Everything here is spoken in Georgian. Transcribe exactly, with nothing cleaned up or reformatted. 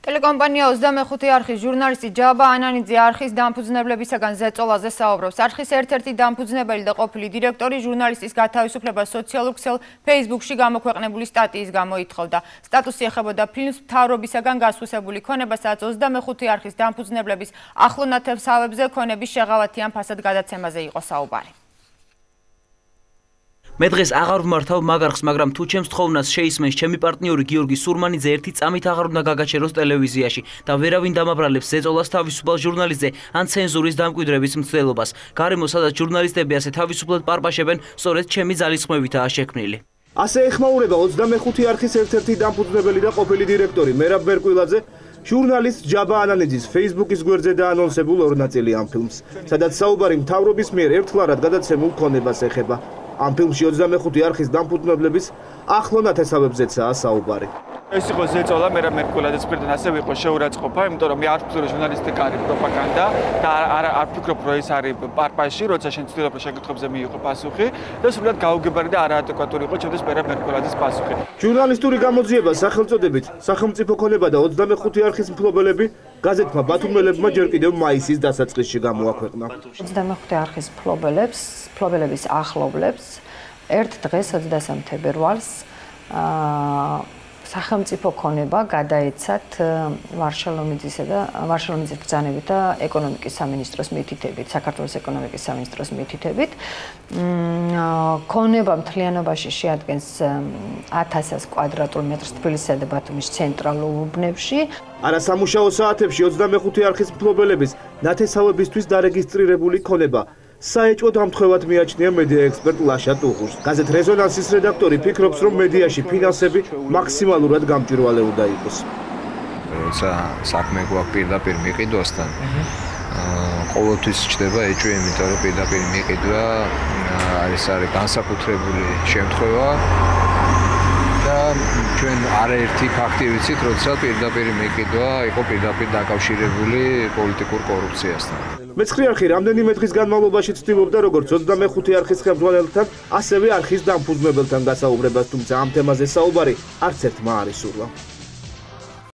Telecompanija ოცდამეხუთე არხის ჟურნალისტი ჯაბა ანანიძე არხის დამფუძნებლებისაგან ზეწოლაზე საუბრობს. არხის ერთ-ერთი დამფუძნებელი და ყოფილი დირექტორი ჟურნალისტის გათავისუფლებას სოციალურ ქსელ Facebook-ში გამოქვეყნებული სტატიის გამო ითხოვდა. სტატუსი ეხებოდა ფილმს მთავრობისაგან გასვისებული ქონება, სადაც ოცდამეხუთე არხის დამფუძნებლების ახლო ნათესავებზე ქონების შეღავათიან ფასად გადაცემაზე იყო საუბარი. მე დღეს აღარ ვმართავ მაგარხს, მაგრამ თუ ჩემს თხოვნას შეისმენს ჩემი პარტნიორი გიორგი სურმანიძე ერთი წამით აღარ უნდა გაგაჩეროს ტელევიზიაში და ვერავინ დამაბრალებს ზეწოლას თავისუფალ ჟურნალისტზე ან ცენზურის დამკვიდრების მცდელობას. გარემო, სადაც ჟურნალისტები ასე თავისუფლად პარპაშებენ, სწორედ ჩემი ძალისხმევითაა შექმნილი. ასე ეხმაურება ოცდამეხუთე არხის ერთ-ერთი დამფუძნებელი და ყოფილი დირექტორი მერაბ მერკვილაძე ჟურნალისტ ჯაბა ანანიძის Facebook-ის გვერდზე დაანონსებულ ორნაწილიან ფილმს, სადაც საუბარი მთავრობის მიერ ერთგვარად გადაცემულ ქონებას ეხება. ამ ფილმში ოცდამეხუთე არხის დამფუძნებლების ახლო ნათესავებზეცაა საუბარი. ეს იყო ზეწოლა მერაბ მერკვილაძის მხრიდან, ასევე იყო შეურაცხყოფა, იმიტომ რომ მე არ ვფიქრობ, რომ ჟურნალისტიკა არის პროპაგანდა და არ არ ვფიქრობ, რომ ეს არის პარპაში, როცა შენ ცდილობ რომ შეკითხვებზე მიიღო პასუხი და სრულად გაუგებარი და არაადეკვატური იყო ჩემთვის მერაბ მერკვილაძის პასუხი. ჟურნალისტური გამოძიება სახელწოდებით სახელმწიფო ქონება და ოცდამეხუთე არხის მფლობელები გაზეთმა ბათუმელებმა ჯერ კიდევ მაისის დასაწყისში გამოაქვეყნა. ოცდამეხუთე არხის მფლობელებს, მფლობელების ახლობლებს ერთ დღეს ოცდასამ თებერვალს აა სახელმწიფო ქონება გადაეცათ ვარშალომიძისა და ვარშალომიძის ბრძანებით და ეკონომიკის სამინისტროს მითითებით, საქართველოს ეკონომიკის სამინისტროს მითითებით. ქონება მთლიანობაში შეადგენს ათას კვადრატულ მეტრს თბილისისა და ბათუმის ცენტრალურ უბნებში. არასამუშაო საათებში ოცდამეხუთე არხის მფლობელების ნათესავებისთვის დარეგისტრირებული ქონება საეჭვო დამთხევად მიაჩნია მედია ექსპერტ ლაშა ტუღურს. გაზეთ რეზონანსის რედაქტორი ფიქრობს, რომ მედიაში ფინანსები მაქსიმალურად გამჭვირვალე უნდა იყოს. როცა საქმე გვაქვს პირდაპირ მიყიდვასთან, ყოველთვის ჩდება ეჭვი, იმიტომ რომ პირდაპირ მიყიდვა არის არის განსაკუთრებული შემთხვევა და ჩვენ არაერთი ფაქტი ვიცით, როცა პირდაპირ მიყიდვა იყო პირდაპირ დაკავშირებული პოლიტიკურ კორუფციასთან. მეცხრე არხი რამდენიმე დღის განმავლობაში ცდილობდა როგორც ოცდამეხუთე არხის ხელმძღვანელთან, ასევე არხის დამფუძნებელთან გასაუბრებას, თუმცა ამ თემაზე საუბარი არც ერთმა არ ისურვა.